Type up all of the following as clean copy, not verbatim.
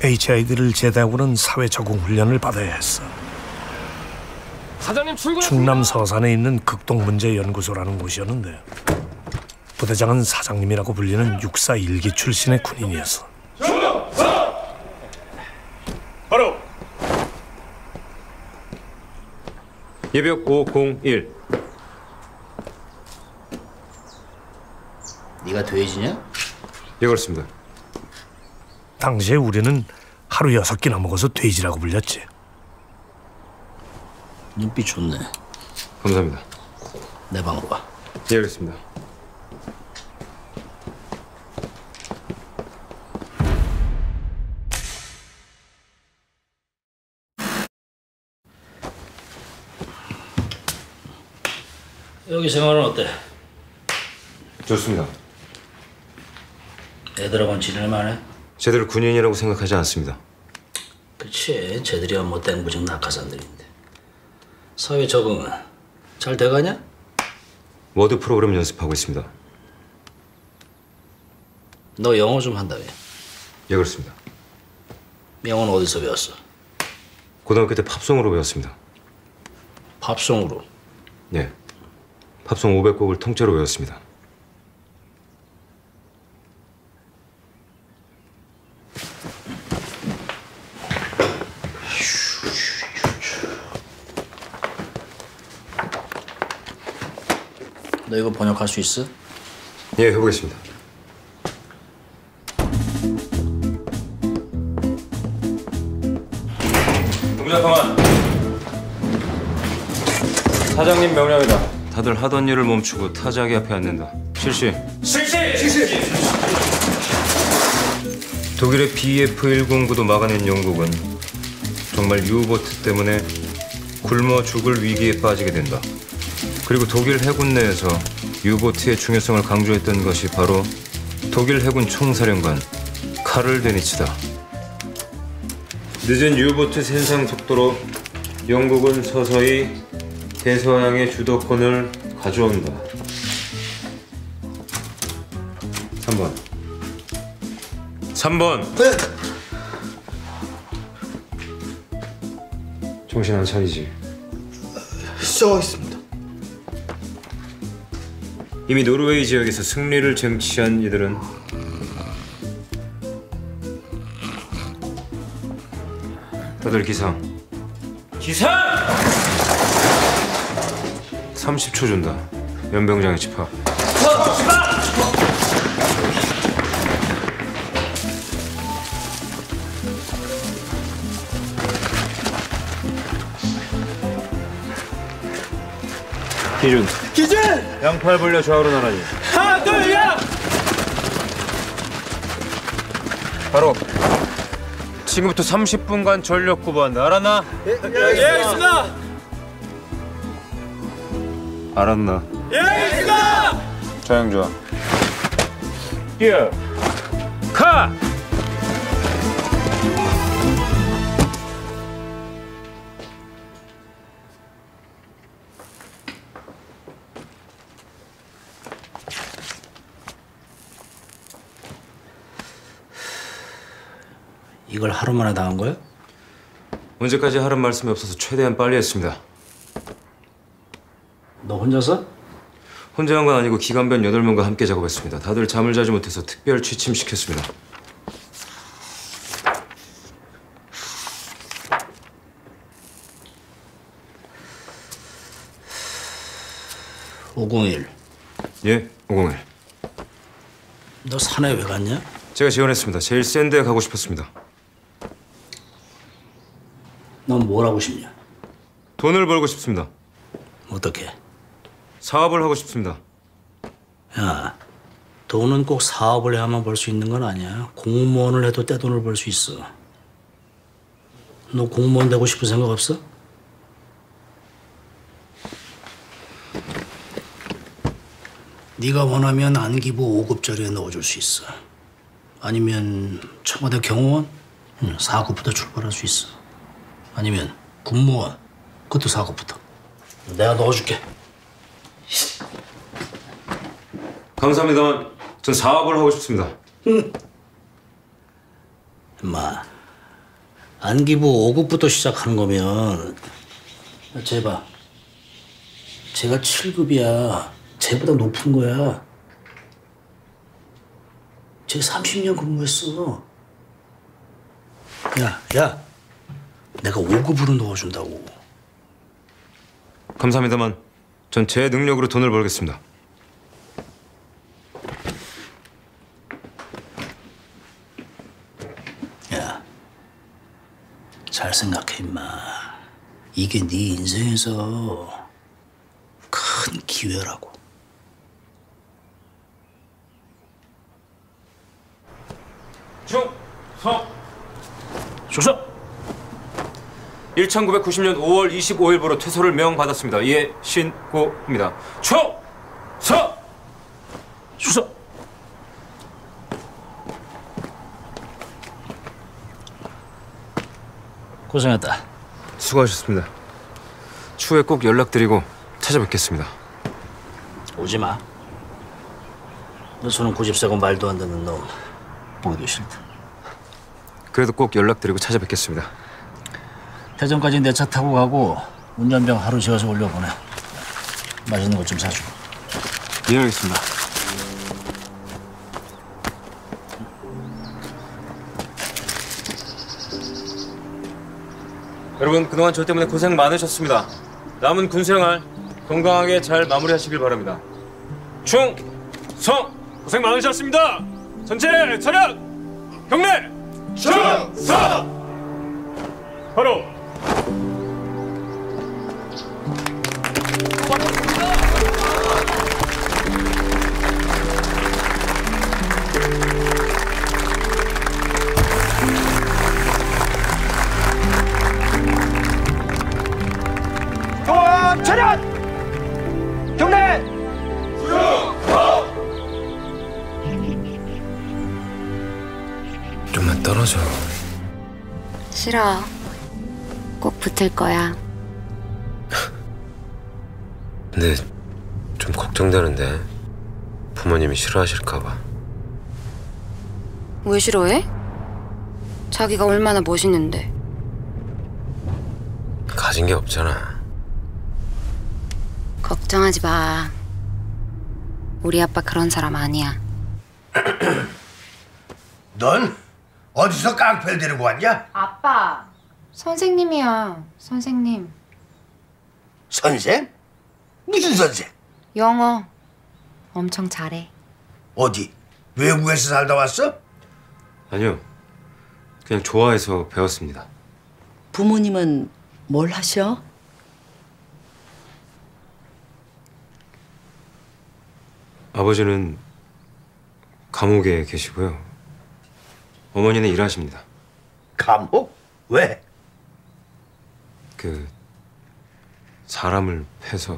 HID를 제대하고는 사회 적응 훈련을 받아야 했어. 사장님 출근. 충남 서산에 있는 극동문제연구소라는 곳이었는데 부대장은 사장님이라고 불리는 육사 1기 출신의 군인이었어. 바로 예벽 501. 네가 돼지냐? 예, 그렇습니다. 당시에 우리는 하루 6끼나 먹어서 돼지라고 불렸지. 눈빛 좋네. 감사합니다. 내 방으로 와. 예, 그렇습니다. 여기 생활은 어때? 좋습니다. 애들하고는 지낼만해? 제대로 군인이라고 생각하지 않습니다. 그치, 쟤들이야 뭐 땡부직 낙하산들인데. 사회 적응은 잘 돼가냐? 워드 프로그램 연습하고 있습니다. 너 영어 좀 한다며? 예, 그렇습니다. 영어는 어디서 배웠어? 고등학교 때 팝송으로 배웠습니다. 팝송으로? 예. 팝송 500곡을 통째로 외웠습니다. 너 이거 번역할 수 있어? 예, 해보겠습니다. 동작 그만. 사장님 명령이다. 다들 하던 일을 멈추고 타자기 앞에 앉는다. 실시. 실시. 독일의 BF-109도 막아낸 영국은 정말 유보트 때문에 굶어 죽을 위기에 빠지게 된다. 그리고 독일 해군 내에서 유보트의 중요성을 강조했던 것이 바로 독일 해군 총사령관 카를 데니츠다. 늦은 유보트 생산 속도로 영국은 서서히 대서양의 주도권을 가져온다. 3번. 네. 정신 안 차리지? 시작하겠습니다. 이미 노르웨이 지역에서 승리를 쟁취한 이들은 다들 기상. 30초 준다. 연병장에 집합. 기준! 양팔 벌려 좌우로 나란히. 하나, 둘, 야! 바로 지금부터 30분간 전력 구보한다. 알았나? 예, 알겠습니다. 알았나? 예, 알겠습니다. 자양 좋아. 뛰어. 카! 이걸 하루 만에 다 한 거야? 언제까지 하란 말씀이 없어서 최대한 빨리 했습니다. 너 혼자서? 혼자 한 건 아니고 기관변 8명과 함께 작업했습니다. 다들 잠을 자지 못해서 특별 취침시켰습니다. (501) 예, 501. 너 산에 왜 갔냐? 제가 지원했습니다. 제일 센 데에 가고 싶었습니다. 넌 뭘 하고 싶냐? 돈을 벌고 싶습니다. 어떻게? 사업을 하고 싶습니다. 야, 돈은 꼭 사업을 해야만 벌 수 있는 건 아니야. 공무원을 해도 떼돈을 벌 수 있어. 너 공무원 되고 싶은 생각 없어? 네가 원하면 안기부 5급짜리에 넣어줄 수 있어. 아니면 청와대 경호원? 4급부터 출발할 수 있어. 아니면 군무원? 그것도 4급부터. 내가 넣어줄게. 감사합니다만 전 사업을 하고 싶습니다. 임마, 안기부 5급부터 시작하는 거면 제발 제가 7급이야. 쟤보다 높은 거야. 쟤 30년 근무했어. 야, 내가 5급으로 넣어준다고. 감사합니다만 전 제 능력으로 돈을 벌겠습니다. 야, 잘 생각해 임마. 이게 네 인생에서 큰 기회라고. 충성! 조서! 1990년 5월 25일부로 퇴소를 명받았습니다. 이에 신고입니다. 충성! 조서! 고생했다. 수고하셨습니다. 추후에 꼭 연락드리고 찾아뵙겠습니다. 오지 마. 너 저는 고집세고 말도 안 듣는 놈 보기도 싫다. 그래도 꼭 연락드리고 찾아뵙겠습니다. 대전까지 내 차 타고 가고 운전병 하루 지어서 올려보내. 맛있는 것 좀 사주고. 예, 알겠습니다. 여러분, 그동안 저 때문에 고생 많으셨습니다. 남은 군생활 건강하게 잘 마무리하시길 바랍니다. 충성! 고생 많으셨습니다. 전체 차렷! 경례! 충성! 바로! 차렷! 경례! 좀만 떨어져. 싫어. 꼭 붙을 거야. 근데 좀 걱정되는데 부모님이 싫어하실까 봐. 왜 싫어해? 자기가 얼마나 멋있는데. 가진 게 없잖아. 걱정하지 마. 우리 아빠 그런 사람 아니야. 넌 어디서 깡패를 데리고 왔냐? 아빠, 선생님이야. 선생님. 선생? 무슨 선생? 영어 엄청 잘해. 어디? 외국에서 살다 왔어? 아니요. 그냥 좋아해서 배웠습니다. 부모님은 뭘 하셔? 아버지는 감옥에 계시고요. 어머니는 일하십니다. 감옥? 왜? 사람을 패서.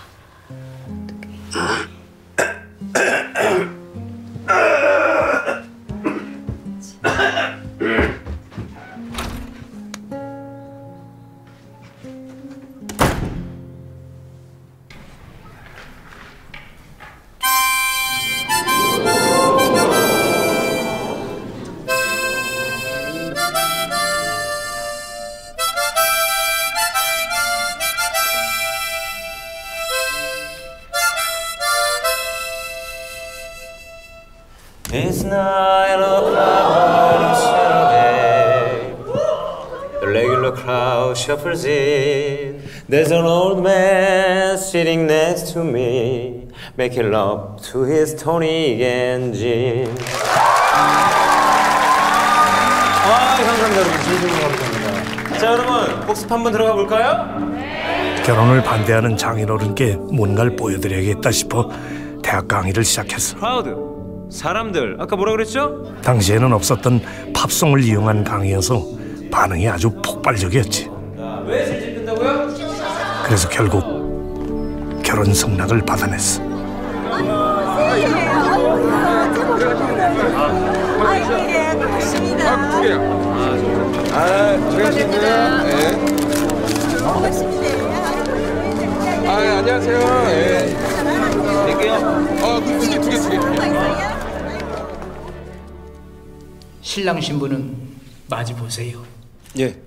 It's not a cloudy Saturday. The regular crowd shuffles in. There's an old man sitting next to me, making love to his tonic and gin. 감사합니다, 여러분. 진심으로 감사합니다. 자, 여러분, 복습 한번 들어가 볼까요? 결혼을 반대하는 장인어른께 뭔가를 보여드려야겠다 싶어 대학 강의를 시작했어. 크라우드, 사람들, 아까 뭐라 그랬죠? 당시에는 없었던 팝송을 이용한 강의여서 반응이 아주 폭발적이었지. 왜 질질 끈다고요? 그래서 결국 결혼 승낙을 받아냈어. 안녕하세요. 예. 드릴게요. 두 개. 신랑 신부는 마주 보세요. 예.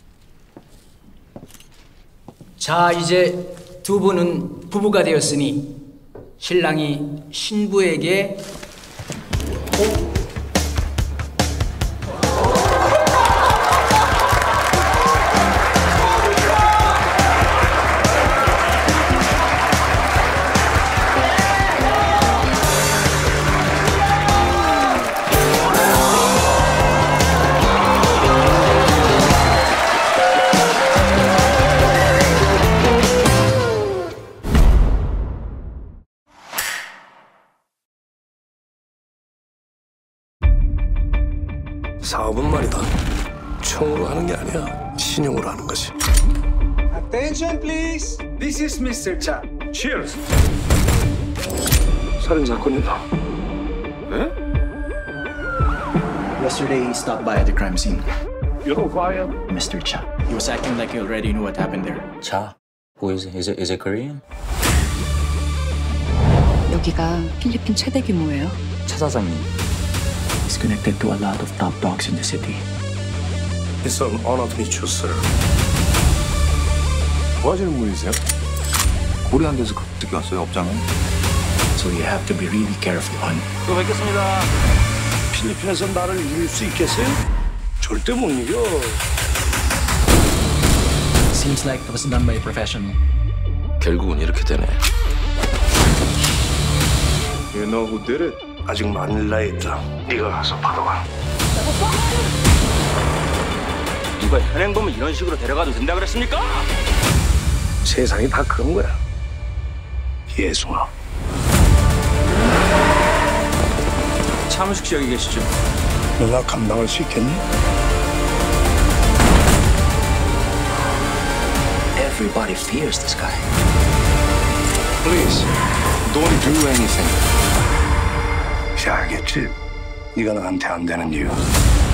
자, 이제 두 분은 부부가 되었으니 신랑이 신부에게 사업은 말이다. 총으로 하는 게 아니야. 신용으로 하는 것이. Attention, please. This is Mr. Cha. Cheers. 살인 사건이다. 네? Yesterday, he stopped by at the crime scene. You're quiet. Mr. Cha. He was acting like he already knew what happened there. Cha? Who is it? Is it Korean? 여기가 필리핀 최대 규모예요. 차 사장님. He's connected to a lot of top dogs in the city. It's an honor to meet you, sir. 뭐 하시는 분이세요? 고려한 데서 어떻게 왔어요, 업장은? So you have to be really careful, hon. 또 뵙겠습니다. 필리핀에서 나를 이길 수 있겠어요? 절대 못 이겨. Seems like it was done by a professional. 결국은 이렇게 되네. You know who did it? 아직 마닐라에 있다. 네가 가서 받아와. 누가 현행범을 이런 식으로 데려가도 된다 그랬습니까? 세상이 다 그런 거야. 예수아. 차문식 씨 여기 계시죠? 너가 감당할 수 있겠니? Everybody fears this guy. Please, don't do anything. 이제 알겠지? 네가 나한테 안 되는 이유.